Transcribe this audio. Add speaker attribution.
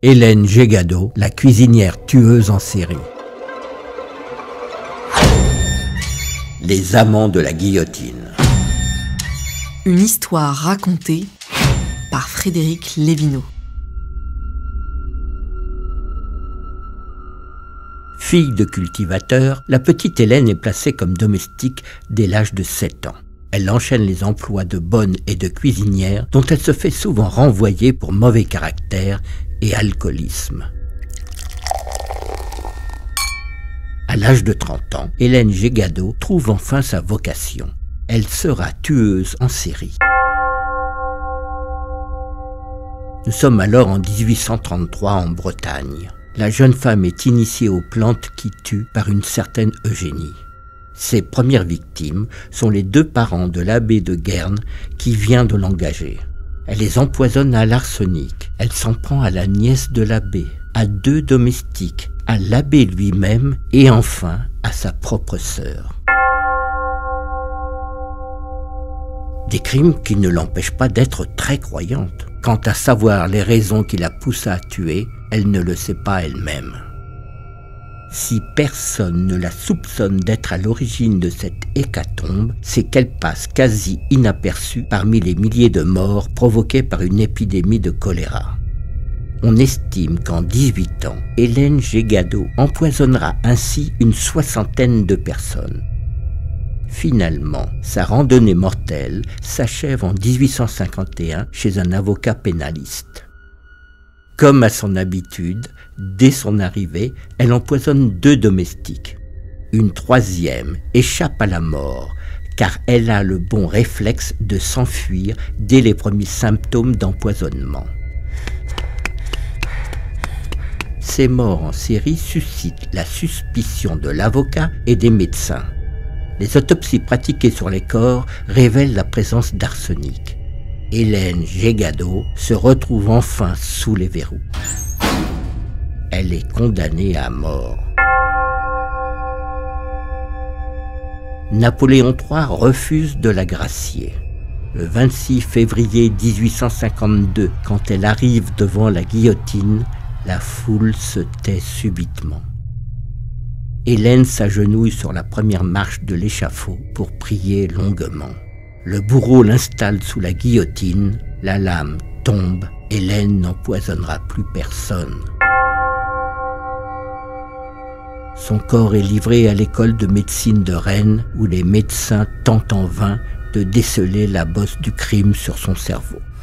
Speaker 1: Hélène Gégado, la cuisinière tueuse en série. Les amants de la guillotine.
Speaker 2: Une histoire racontée par Frédéric Lévineau.
Speaker 1: Fille de cultivateur, la petite Hélène est placée comme domestique dès l'âge de 7 ans. Elle enchaîne les emplois de bonne et de cuisinière dont elle se fait souvent renvoyer pour mauvais caractère et alcoolisme. À l'âge de 30 ans, Hélène Gégado trouve enfin sa vocation. Elle sera tueuse en série. Nous sommes alors en 1833 en Bretagne. La jeune femme est initiée aux plantes qui tuent par une certaine Eugénie. Ses premières victimes sont les 2 parents de l'abbé de Guernes qui vient de l'engager. Elle les empoisonne à l'arsenic. Elle s'en prend à la nièce de l'abbé, à 2 domestiques, à l'abbé lui-même et enfin à sa propre sœur. Des crimes qui ne l'empêchent pas d'être très croyante. Quant à savoir les raisons qui la poussent à tuer, elle ne le sait pas elle-même. Si personne ne la soupçonne d'être à l'origine de cette hécatombe, c'est qu'elle passe quasi inaperçue parmi les milliers de morts provoquées par une épidémie de choléra. On estime qu'en 18 ans, Hélène Gégado empoisonnera ainsi une 60aine de personnes. Finalement, sa randonnée mortelle s'achève en 1851 chez un avocat pénaliste. Comme à son habitude, dès son arrivée, elle empoisonne 2 domestiques. Une 3e échappe à la mort, car elle a le bon réflexe de s'enfuir dès les premiers symptômes d'empoisonnement. Ces morts en série suscitent la suspicion de l'avocat et des médecins. Les autopsies pratiquées sur les corps révèlent la présence d'arsenic. Hélène Gégado se retrouve enfin sous les verrous. Elle est condamnée à mort. Napoléon III refuse de la gracier. Le 26 février 1852, quand elle arrive devant la guillotine, la foule se tait subitement. Hélène s'agenouille sur la première marche de l'échafaud pour prier longuement. Le bourreau l'installe sous la guillotine, la lame tombe, Hélène n'empoisonnera plus personne. Son corps est livré à l'école de médecine de Rennes, où les médecins tentent en vain de déceler la bosse du crime sur son cerveau.